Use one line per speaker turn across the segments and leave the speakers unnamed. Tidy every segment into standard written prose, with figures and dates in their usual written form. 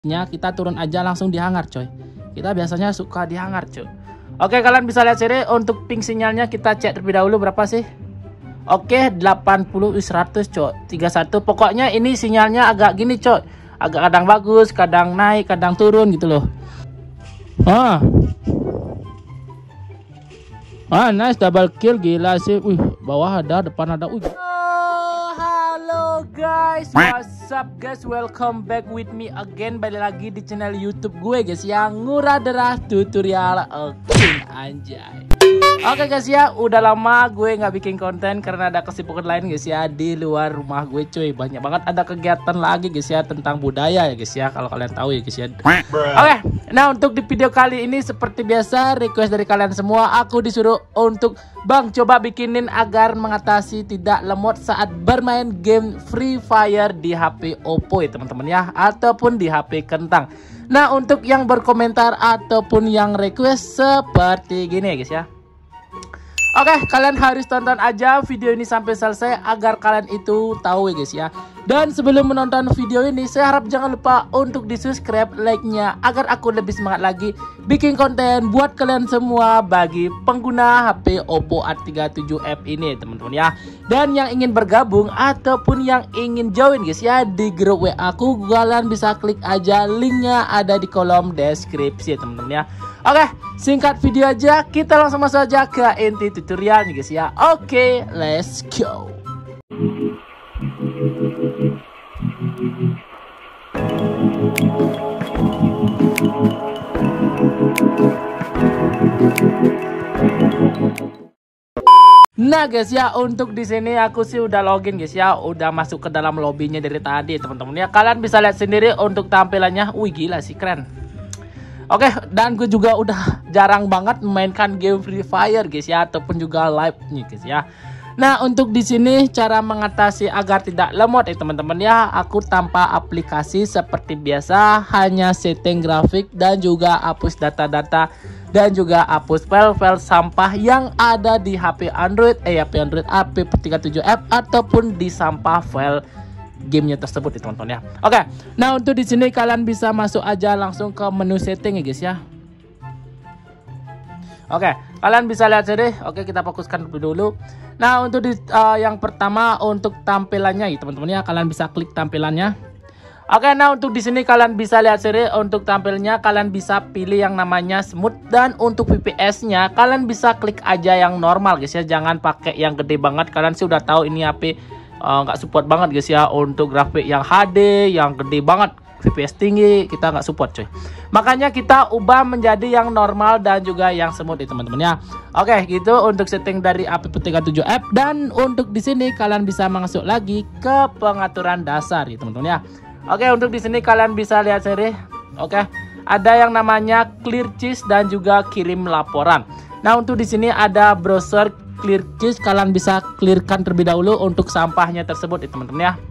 kita turun aja langsung di hangar coy. Kita biasanya suka di hangar coy. Oke, kalian bisa lihat sini untuk ping sinyalnya kita cek terlebih dahulu berapa sih. Oke, 80 100 coy. 31. Pokoknya ini sinyalnya agak gini coy. Agak kadang bagus, kadang naik, kadang turun gitu loh. Nice double kill, gila sih. Wih, bawah ada, depan ada. Halo guys, what's up guys, welcome back with me again. Balik lagi di channel YouTube gue guys, yang Ngurah Derah Tutorial. Oke, anjay. Oke guys ya, udah lama gue nggak bikin konten karena ada kesibukan lain guys ya di luar rumah gue cuy. Banyak banget ada kegiatan lagi guys ya tentang budaya ya guys ya, kalau kalian tahu ya guys ya. Oke, nah untuk di video kali ini seperti biasa request dari kalian semua, aku disuruh untuk Bang coba bikinin agar mengatasi tidak lemot saat bermain game Free Fire di HP Oppo ya teman-teman ya, ataupun di HP Kentang. Nah untuk yang berkomentar ataupun yang request seperti gini ya guys ya. Oke, kalian harus tonton aja video ini sampai selesai agar kalian itu tahu ya guys ya. Dan sebelum menonton video ini, saya harap jangan lupa untuk di subscribe, like-nya agar aku lebih semangat lagi bikin konten buat kalian semua bagi pengguna HP Oppo A37f ini teman-teman ya. Dan yang ingin bergabung ataupun yang ingin join guys ya di grup WA aku, kalian bisa klik aja linknya ada di kolom deskripsi teman-teman ya. Oke, singkat video aja, kita langsung masuk aja ke inti tutorialnya guys ya. Oke, let's go. Nah guys ya, untuk di sini aku sih udah login guys ya, udah masuk ke dalam lobbynya dari tadi teman-teman ya. Kalian bisa lihat sendiri untuk tampilannya, wih gila sih keren. Oke, dan gue juga udah jarang banget memainkan game Free Fire guys ya, ataupun juga live nih guys ya. Nah, untuk di sini cara mengatasi agar tidak lemot ya teman-teman ya, aku tanpa aplikasi seperti biasa, hanya setting grafik dan juga hapus data-data dan juga hapus file-file sampah yang ada di HP Android, HP 37f ataupun di sampah file gamenya tersebut ya teman-teman ya. Oke, nah untuk di sini kalian bisa masuk aja langsung ke menu setting ya guys ya. Oke, kalian bisa lihat sini. Oke, kita fokuskan dulu. Nah untuk di yang pertama untuk tampilannya ya teman-teman ya, kalian bisa klik tampilannya. Oke, nah untuk di sini kalian bisa lihat sini untuk tampilnya, kalian bisa pilih yang namanya smooth, dan untuk FPS-nya kalian bisa klik aja yang normal guys ya, jangan pakai yang gede banget. Kalian sih udah tahu ini HP nggak support banget guys ya untuk grafik yang HD yang gede banget, FPS tinggi kita nggak support coy. Makanya kita ubah menjadi yang normal dan juga yang smooth ya teman-teman ya. Oke, gitu untuk setting dari AP37f. Dan untuk di sini kalian bisa masuk lagi ke pengaturan dasar ya teman-teman ya. Oke, untuk di sini kalian bisa lihat sendiri. Oke, ada yang namanya clear cheese dan juga kirim laporan. Nah untuk di sini ada browser clear cheese, kalian bisa clearkan terlebih dahulu untuk sampahnya tersebut ya teman-teman ya.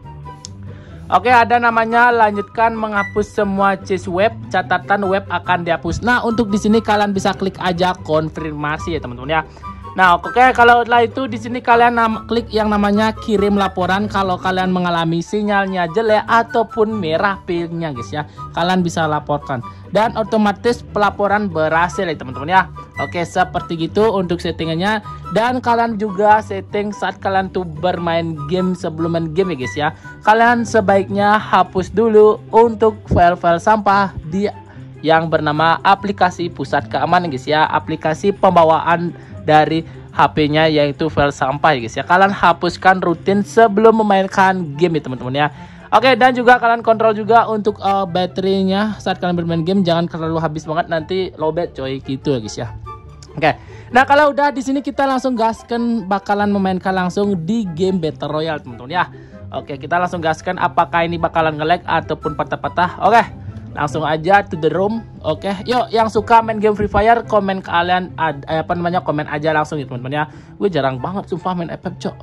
Oke, ada namanya lanjutkan menghapus semua cheese web, catatan web akan dihapus. Nah untuk di sini kalian bisa klik aja konfirmasi ya teman-teman ya. Nah oke, kalau setelah itu di sini kalian klik yang namanya kirim laporan kalau kalian mengalami sinyalnya jelek ataupun merah pingnya guys ya, kalian bisa laporkan dan otomatis pelaporan berhasil ya teman-teman ya. Oke, seperti gitu untuk settingannya. Dan kalian juga setting saat kalian tuh bermain game, sebelum main game ya guys ya, kalian sebaiknya hapus dulu untuk file-file sampah di yang bernama aplikasi pusat keamanan guys ya, aplikasi pembawaan dari HP-nya yaitu file sampah ya guys ya. Kalian hapuskan rutin sebelum memainkan game ya teman-teman ya. Oke, dan juga kalian kontrol juga untuk baterainya saat kalian bermain game, jangan terlalu habis banget nanti lowbat coy gitu ya guys ya. Oke, nah kalau udah di sini kita langsung gaskan, bakalan memainkan langsung di game Battle Royale teman-teman ya. Oke, kita langsung gaskan apakah ini bakalan nge-lag ataupun patah-patah. Oke, langsung aja to the room. Oke, yuk yang suka main game Free Fire komen kalian komen aja langsung ya teman-teman ya. Gue jarang banget sumpah main FF cok.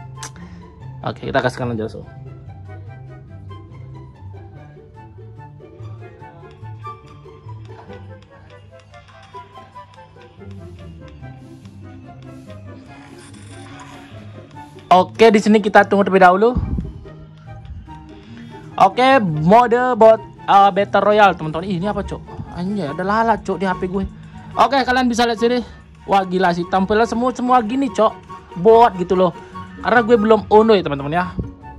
Oke, kita gaskan aja langsung. Oke, di sini kita tunggu terlebih dahulu. Oke, mode bot Battle Royale teman-teman. Ini apa cok? Anjay, ada lalat cok di HP gue. Oke, kalian bisa lihat sini. Wah gila sih, tampilan semua gini cok, bot gitu loh. Karena gue belum uno ya teman-teman ya.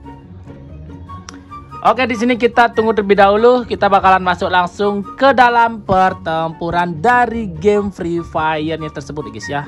Oke, di sini kita tunggu terlebih dahulu. Kita bakalan masuk langsung ke dalam pertempuran dari game Free Fire-nya tersebut guys ya.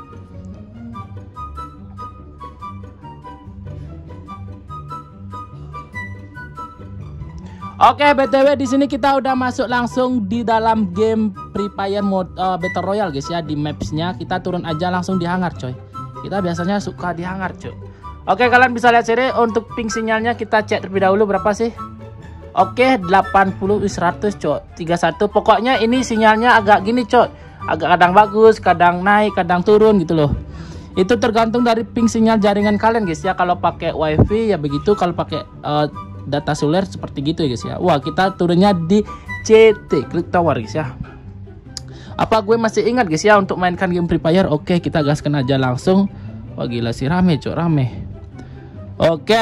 Oke, BTW di sini kita udah masuk langsung di dalam game Free Fire mode Battle Royale guys ya. Di maps-nya kita turun aja langsung di hangar coy. Kita biasanya suka di hangar coy. Oke, kalian bisa lihat sini untuk ping sinyalnya kita cek terlebih dahulu berapa sih. Oke, 80 100 coy. 31. Pokoknya ini sinyalnya agak gini coy. Agak kadang bagus, kadang naik, kadang turun gitu loh. Itu tergantung dari ping sinyal jaringan kalian guys ya. Kalau pakai WiFi ya begitu, kalau pakai data seluler seperti gitu ya guys ya. Wah, kita turunnya di CT Clock Tower guys ya. Apa gue masih ingat guys ya untuk mainkan game Free Fire. Oke, kita gaskan aja langsung. Wah gila sih, rame cok, rame. Oke,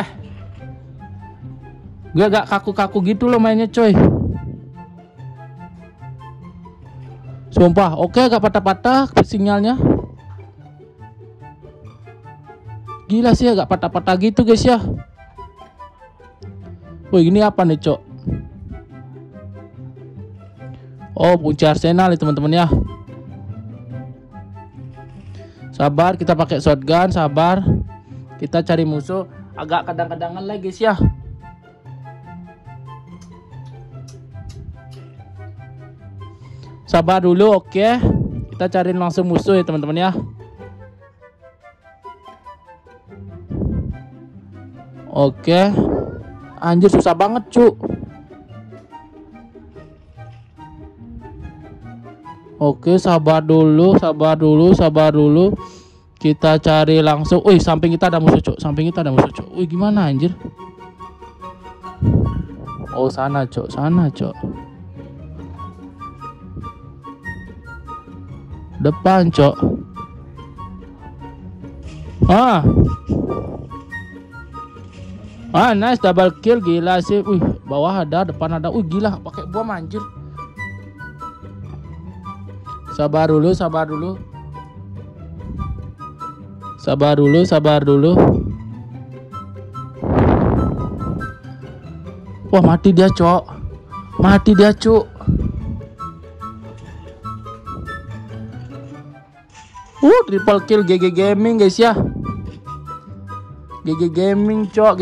gue agak kaku-kaku gitu loh mainnya coy. Sumpah, oke agak patah-patah sinyalnya. Gila sih agak patah-patah gitu guys ya. Wih, ini apa nih cok? Oh, kunci arsenal ya teman-teman ya. Sabar, kita pakai shotgun, sabar. Kita cari musuh. Agak kadang-kadangan lagi guys ya. Sabar dulu, oke. Kita cari langsung musuh ya teman-teman ya. Oke. Anjir susah banget cuk. Oke, sabar dulu. Kita cari langsung. Wih, samping kita ada musuh cuk. Wih, gimana anjir? Oh, sana cuk. Depan cuk. Nice double kill, gila sih. Wih, bawah ada, depan ada. Wih, gila pakai bom anjir. Sabar dulu. Wah, mati dia, cok. Triple kill GG Gaming, guys ya. GG Gaming, cok.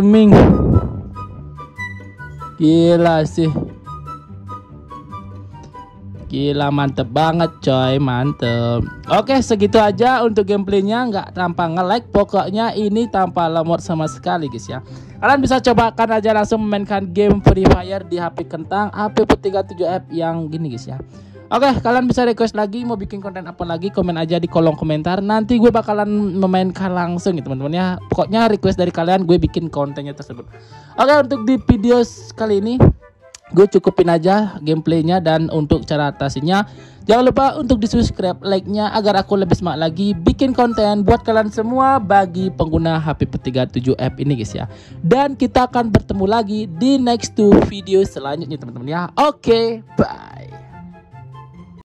Gila sih. Gila, mantep banget coy, mantep. Oke, segitu aja untuk gameplaynya, nggak tanpa nge-like. Pokoknya ini tanpa lemot sama sekali guys ya. Kalian bisa cobakan aja langsung memainkan game Free Fire di HP kentang HP P37F yang gini guys ya. Oke, kalian bisa request lagi mau bikin konten apa lagi, komen aja di kolom komentar. Nanti gue bakalan memainkan langsung ya teman-teman ya. Pokoknya request dari kalian gue bikin kontennya tersebut. Oke, untuk di video kali ini gue cukupin aja gameplaynya, dan untuk cara atasinya jangan lupa untuk di subscribe, like-nya agar aku lebih semangat lagi bikin konten buat kalian semua bagi pengguna HP P37F ini guys ya. Dan kita akan bertemu lagi di next video selanjutnya teman-teman ya. Oke, bye.